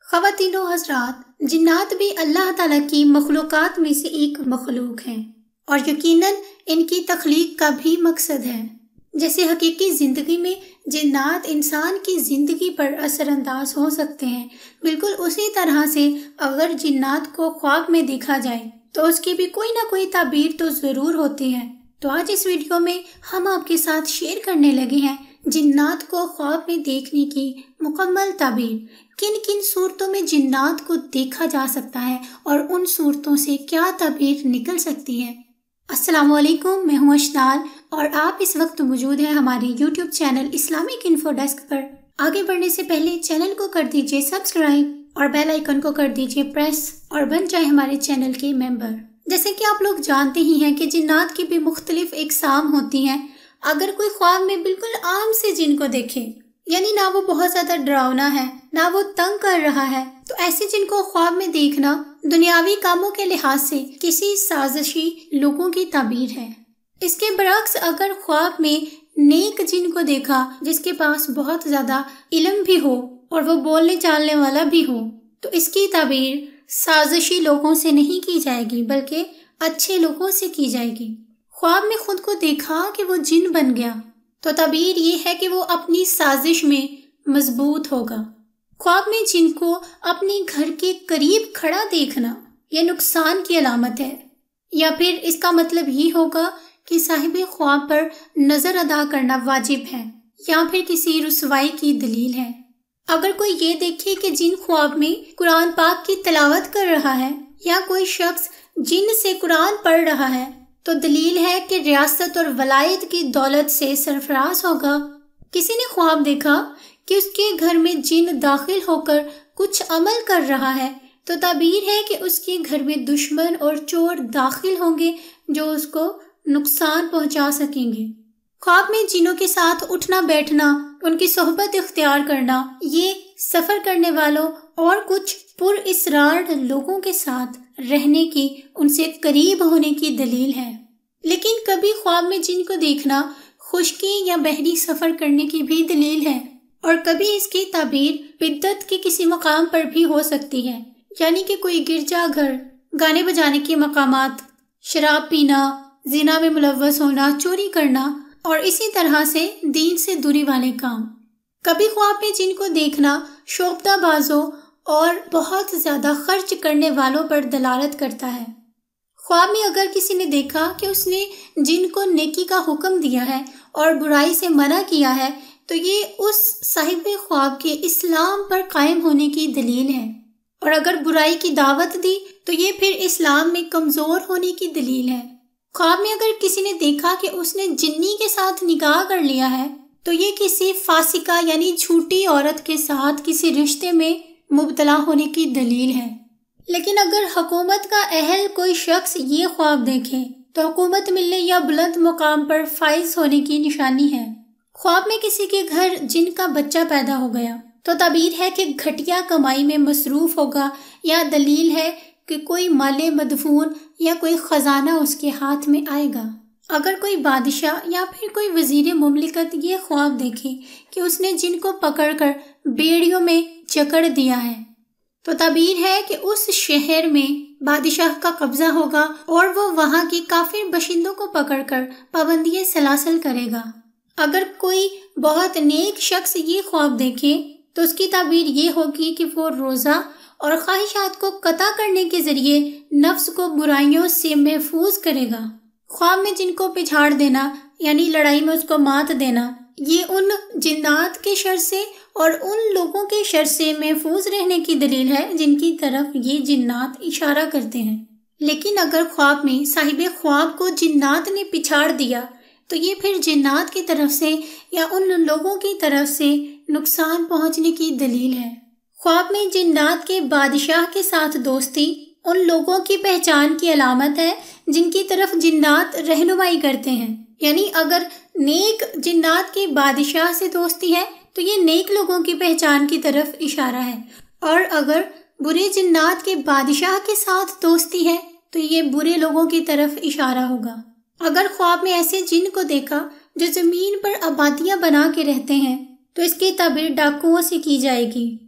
خواتینو حضرات، جنات بھی اللہ تعالیٰ کی مخلوقات میں سے ایک مخلوق ہیں اور یقیناً ان کی تخلیق کا بھی مقصد ہے۔ جیسے حقیقی زندگی میں جنات انسان کی زندگی پر اثر انداز ہو سکتے ہیں، بالکل اسی طرح سے اگر جنات کو خواب میں دیکھا جائے تو اس کی بھی کوئی نہ کوئی تعبیر تو ضرور ہوتی ہے۔ تو آج اس ویڈیو میں ہم آپ کے ساتھ شیئر کرنے لگے ہیں جنات کو خواب میں دیکھنے کی مکمل تعبیر۔ کن کن صورتوں میں جنات کو دیکھا جا سکتا ہے اور ان صورتوں سے کیا تعبیر نکل سکتی ہے۔ السلام علیکم، میں ہوں اشنال اور آپ اس وقت موجود ہیں ہمارے YouTube channel Islamic info desk پر۔ آگے بڑھنے سے پہلے چینل کو کر دیجئے سبسکرائب اور بیل آئیکن کو کر دیجئے پریس اور بن جائے ہمارے چینل کے ممبر۔ جیسے کہ آپ لوگ جانتے ہی ہیں کہ جنات کی بھی مختلف اقسام ہوتی ہیں۔ اگر کوئی خواب میں بالکل عام سے جن کو دیکھے، یعنی نہ وہ بہت زیادہ ڈراؤنا ہے نہ وہ تنگ کر رہا ہے، تو ایسے جن کو خواب میں دیکھنا دنیاوی کاموں کے لحاظ سے کسی سازشی لوگوں کی تعبیر ہے۔ اس کے برعکس اگر خواب میں نیک جن کو دیکھا جس کے پاس بہت زیادہ علم بھی ہو اور وہ بولنے چالنے والا بھی ہو، تو اس کی تعبیر سازشی لوگوں سے نہیں کی جائے گی بلکہ اچھے لوگوں سے کی جائے گی۔ خواب میں خود کو دیکھا کہ وہ جن بن گیا تو تعبیر یہ ہے کہ وہ اپنی سازش میں مضبوط ہوگا۔ خواب میں جن کو اپنے گھر کے قریب کھڑا دیکھنا یہ نقصان کی علامت ہے، یا پھر اس کا مطلب یہ ہوگا کہ صاحب خواب پر نظر ادا کرنا واجب ہے، یا پھر کسی رسوائی کی دلیل ہے۔ اگر کوئی یہ دیکھے کہ جن خواب میں قرآن پاک کی تلاوت کر رہا ہے یا کوئی شخص جن سے قرآن پڑھ رہا ہے تو دلیل ہے کہ ریاست اور ولایت کی دولت سے سرفراز ہوگا۔ کسی نے خواب دیکھا کہ اس کے گھر میں جن داخل ہو کر کچھ عمل کر رہا ہے تو تعبیر ہے کہ اس کے گھر میں دشمن اور چور داخل ہوں گے جو اس کو نقصان پہنچا سکیں گے۔ خواب میں جنوں کے ساتھ اٹھنا بیٹھنا، ان کی صحبت اختیار کرنا، یہ سفر کرنے والوں اور کچھ پر اسرار لوگوں کے ساتھ رہنے کی، ان سے قریب ہونے کی دلیل ہے۔ لیکن کبھی خواب میں جن کو دیکھنا خشکی یا بحری سفر کرنے کی بھی دلیل ہے، اور کبھی اس کی تعبیر بدعت کے کسی مقام پر بھی ہو سکتی ہے، یعنی کہ کوئی گرجا گھر، گانے بجانے کے مقامات، شراب پینا، زنا میں ملوث ہونا، چوری کرنا اور اسی طرح سے دین سے دوری والے کام۔ کبھی خواب میں جن کو دیکھنا شعبدہ بازوں اور بہت زیادہ خرچ کرنے والوں پر دلالت کرتا ہے۔ خواب میں اگر کسی نے دیکھا کہ اس نے جن کو نیکی کا حکم دیا ہے اور برائی سے منع کیا ہے تو یہ اس صاحب خواب کے اسلام پر قائم ہونے کی دلیل ہے، اور اگر برائی کی دعوت دی تو یہ پھر اسلام میں کمزور ہونے کی دلیل ہے۔ خواب میں اگر کسی نے دیکھا کہ اس نے جنی کے ساتھ نکاح کر لیا ہے تو یہ کسی فاسقہ یعنی جھوٹی عورت کے ساتھ کسی رشتے میں مبتلا ہونے کی دلیل ہے۔ لیکن اگر حکومت کا اہل کوئی شخص یہ خواب دیکھے تو حکومت ملنے یا بلند مقام پر فائز ہونے کی نشانی ہے۔ خواب میں کسی کے گھر جن کا بچہ پیدا ہو گیا تو تعبیر ہے کہ گھٹیا کمائی میں مصروف ہوگا، یا دلیل ہے کہ کوئی مال مدفون یا کوئی خزانہ اس کے ہاتھ میں آئے گا۔ اگر کوئی بادشاہ یا پھر کوئی وزیر مملکت یہ خواب دیکھے کہ اس نے جن کو پکڑ کر بیڑیوں میں جکڑ دیا ہے تو تعبیر ہے کہ اس شہر میں بادشاہ کا قبضہ ہوگا اور وہ وہاں کی کافر باشندوں کو پکڑ کر پابندی سلاسل کرے گا۔ اگر کوئی بہت نیک شخص یہ خواب دیکھے تو اس کی تعبیر یہ ہوگی کہ وہ روزہ اور خواہشات کو قطع کرنے کے ذریعے نفس کو برائیوں سے محفوظ کرے گا۔ خواب میں جن کو پچھاڑ دینا یعنی لڑائی میں اس کو مات دینا، یہ ان جنات کے شر سے اور ان لوگوں کے شر سے محفوظ رہنے کی دلیل ہے جن کی طرف یہ جنات اشارہ کرتے ہیں۔ لیکن اگر خواب میں صاحب خواب کو جنات نے پچھاڑ دیا تو یہ پھر جنات کی طرف سے یا ان لوگوں کی طرف سے نقصان پہنچنے کی دلیل ہے۔ خواب میں جنات کے بادشاہ کے ساتھ دوستی ان لوگوں کی پہچان کی علامت ہے جن کی طرف جنات رہنمائی کرتے ہیں، یعنی اگر نیک جنات کے بادشاہ سے دوستی ہے تو یہ نیک لوگوں کی پہچان کی طرف اشارہ ہے، اور اگر برے جنات کے بادشاہ کے ساتھ دوستی ہے تو یہ برے لوگوں کی طرف اشارہ ہوگا۔ اگر خواب میں ایسے جن کو دیکھا جو زمین پر آبادیاں بنا کے رہتے ہیں تو اس کی تعبیر ڈاکوؤں سے کی جائے گی۔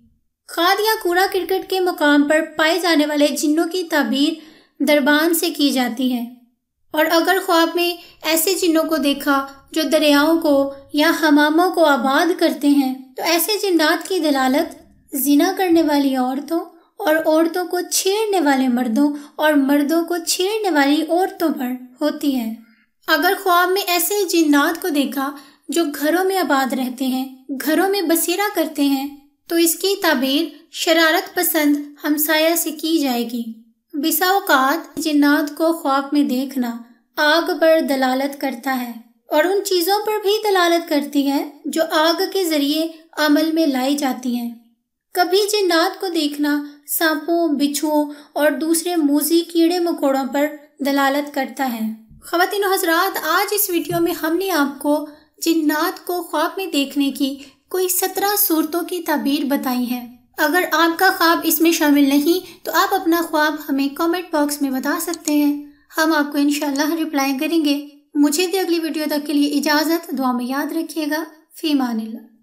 खाद या कूड़ा करकट के मुकाम पर पाए जाने वाले जिन्नों की ताबीर दरबान से की जाती है। और अगर ख्वाब में ऐसे जिन्नों को देखा जो दरियाओं को या हमामों को आबाद करते हैं, तो ऐसे जिन्नात की दलालत जिना करने वाली औरतों और औरतों को छेड़ने वाले मर्दों और मर्दों को छेड़ने वाली औरतों पर होती है। अगर ख्वाब में ऐसे जिन्नात को देखा जो घरों में आबाद रहते हैं, घरों में बसेरा करते हैं, तो इसकी ताबीर शरारत पसंद हमसाया से की जाएगी। बिसा औकात जिन्नात को ख्वाब में देखना आग पर दलालत करता है और उन चीज़ों पर भी दलालत करती है जो आग के जरिए अमल में लाई जाती हैं। कभी जिन्नात को देखना सांपों, बिच्छुओं और दूसरे मूजी कीड़े मकोड़ों पर दलालत करता है। ख़वातीन और हज़रात, आज इस वीडियो में हमने आपको जिन्नात को ख्वाब में देखने की कोई 17 सूरतों की ताबीर बताई है। अगर आपका ख्वाब इसमें शामिल नहीं तो आप अपना ख्वाब हमें कमेंट बॉक्स में बता सकते हैं, हम आपको इंशाल्लाह रिप्लाई करेंगे। मुझे दी अगली वीडियो तक के लिए इजाज़त, दुआ में याद रखिएगा। फी अमानिल्लाह।